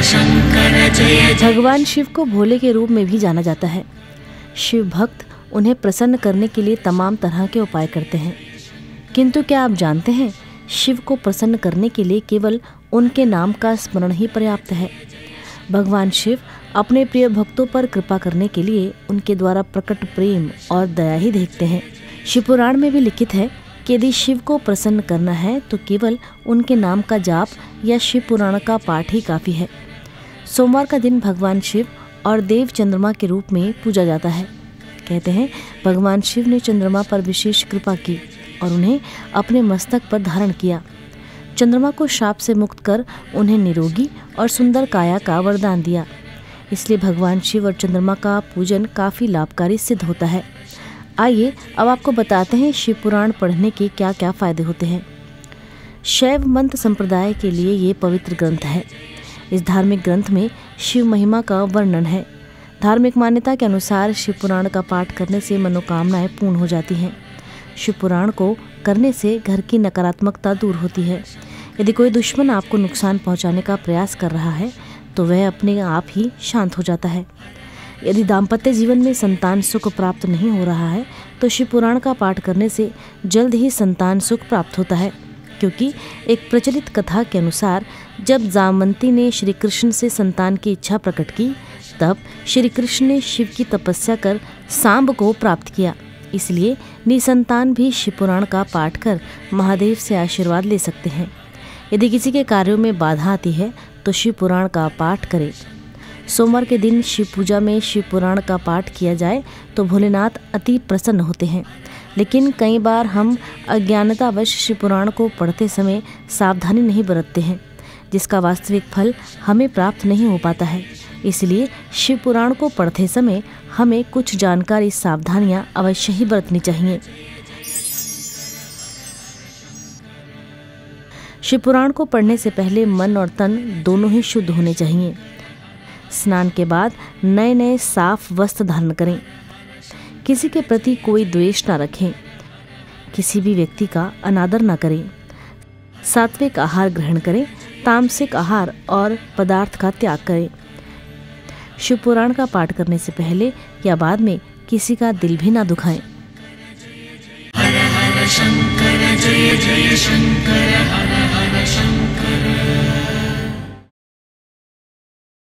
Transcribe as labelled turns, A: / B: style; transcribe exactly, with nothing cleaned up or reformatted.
A: भगवान शिव को भोले के रूप में भी जाना जाता है। शिव भक्त उन्हें प्रसन्न करने के लिए तमाम तरह के उपाय करते हैं, किंतु क्या आप जानते हैं, शिव को प्रसन्न करने के लिए केवल उनके नाम का स्मरण ही पर्याप्त है। भगवान शिव अपने प्रिय भक्तों पर कृपा करने के लिए उनके द्वारा प्रकट प्रेम और दया ही देखते हैं। शिव पुराण में भी लिखित है कि यदि शिव को प्रसन्न करना है तो केवल उनके नाम का जाप या शिव पुराण का पाठ ही काफ़ी है। सोमवार का दिन भगवान शिव और देव चंद्रमा के रूप में पूजा जाता है। कहते हैं भगवान शिव ने चंद्रमा पर विशेष कृपा की और उन्हें अपने मस्तक पर धारण किया। चंद्रमा को शाप से मुक्त कर उन्हें निरोगी और सुंदर काया का वरदान दिया। इसलिए भगवान शिव और चंद्रमा का पूजन काफ़ी लाभकारी सिद्ध होता है। आइए अब आपको बताते हैं शिव पुराण पढ़ने के क्या क्या फायदे होते हैं। शैव मंत्र संप्रदाय के लिए ये पवित्र ग्रंथ है। इस धार्मिक ग्रंथ में शिव महिमा का वर्णन है। धार्मिक मान्यता के अनुसार शिव पुराण का पाठ करने से मनोकामनाएं पूर्ण हो जाती हैं। शिव पुराण को करने से घर की नकारात्मकता दूर होती है। यदि कोई दुश्मन आपको नुकसान पहुंचाने का प्रयास कर रहा है तो वह अपने आप ही शांत हो जाता है। यदि दाम्पत्य जीवन में संतान सुख प्राप्त नहीं हो रहा है तो शिव पुराण का पाठ करने से जल्द ही संतान सुख प्राप्त होता है, क्योंकि एक प्रचलित कथा के अनुसार जब जामवंती ने श्री कृष्ण से संतान की इच्छा प्रकट की तब श्री कृष्ण ने शिव की तपस्या कर सांब को प्राप्त किया। इसलिए निसंतान भी शिव पुराण का पाठ कर महादेव से आशीर्वाद ले सकते हैं। यदि किसी के कार्यों में बाधा आती है तो शिव पुराण का पाठ करें। सोमवार के दिन शिव पूजा में शिव पुराण का पाठ किया जाए तो भोलेनाथ अति प्रसन्न होते हैं। लेकिन कई बार हम अज्ञानतावश शिव पुराण को पढ़ते समय सावधानी नहीं बरतते हैं, जिसका वास्तविक फल हमें प्राप्त नहीं हो पाता है। इसलिए शिव पुराण को पढ़ते समय हमें कुछ जानकारी सावधानियां अवश्य ही बरतनी चाहिए। शिव पुराण को पढ़ने से पहले मन और तन दोनों ही शुद्ध होने चाहिए। स्नान के बाद नए नए साफ वस्त्र धारण करें। किसी के प्रति कोई द्वेष न रखें। किसी भी व्यक्ति का अनादर न करें। सात्विक आहार ग्रहण करें। तामसिक आहार और पदार्थ का त्याग करें। शिव पुराण का पाठ करने से पहले या बाद में किसी का दिल भी ना दुखाएं।
B: हर हर शंकर जय जय शंकर हर